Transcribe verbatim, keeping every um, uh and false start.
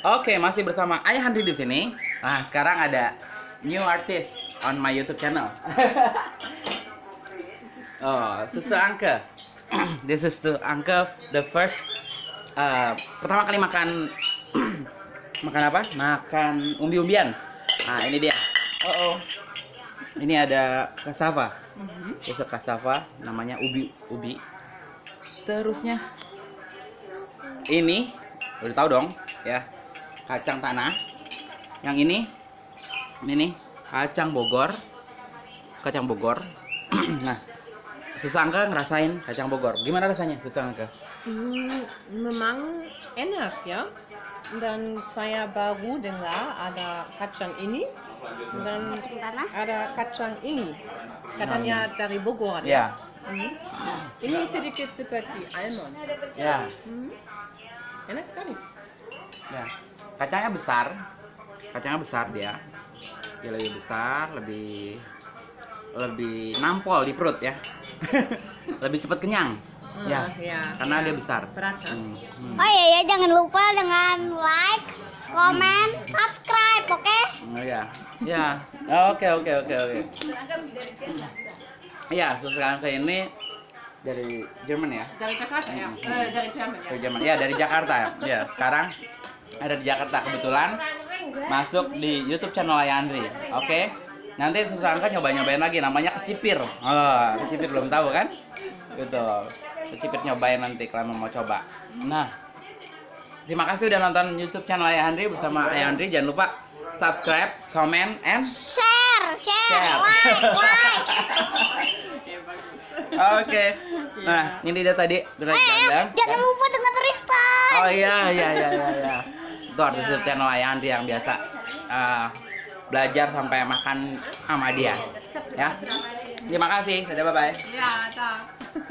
Oke, masih bersama Ayah Andri di sini. Nah, sekarang ada new artist on my YouTube channel. Oh, Suster Angke. This is to Angke the first uh, pertama kali makan makan apa? Makan umbi-umbian. Nah, ini dia. Oh, oh. Ini ada cassava. Besok cassava namanya ubi ubi. Terusnya ini udah tahu dong ya, kacang tanah. Yang ini ini nih kacang Bogor. Kacang Bogor. Nah, Susah Angke ngerasain kacang Bogor. Gimana rasanya, Susah Angke? Hmm, memang enak ya. Dan saya baru dengar ada kacang ini dan ada kacang ini. Katanya dari Bogor. Ya. Hmm. Ini sedikit seperti almond. Ya. Hmm. Enak sekali. Ya. Kacangnya besar. Kacangnya besar dia. Dia lebih besar, lebih lebih nampol di perut ya. Lebih cepat kenyang. Hmm, ya. ya. Karena dia besar. Berasa. Hmm. Hmm. Oh iya ya, jangan lupa dengan like, komen, subscribe, oke? Oh ya. Ya. Oke, oke, oke, oke. Iya, Susah Angke ini dari Jerman ya. Dari Jakarta ya. Eh, dari Jerman ya. Dari Jerman. Ya, dari Jakarta ya. Ya, sekarang ada di Jakarta kebetulan masuk di YouTube channel Ayah Andri. Oke. Nanti Susah Angke nyoba-nyobain lagi namanya kecipir. Oh, kecipir belum tahu kan? Betul. Kecipir nyobain nanti kalau mau coba. Nah, terima kasih udah nonton YouTube channel Ayah Andri bersama Ayah Andri. Jangan lupa subscribe, comment, and Share, share, share. like, like. Ya, bagus. Oke. Nah, ini dia tadi udah Eh, jalan. jangan lupa dengan Tristan. Oh iya iya iya iya. iya. Itu artis YouTube channel Ayah Andri yang biasa uh, belajar sampai makan sama dia. Ya. Terima kasih. Dadah, bye bye. Ya, tak.